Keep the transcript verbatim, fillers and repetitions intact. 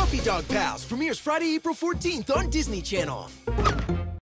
Puppy Dog Pals premieres Friday, April fourteenth on Disney Channel.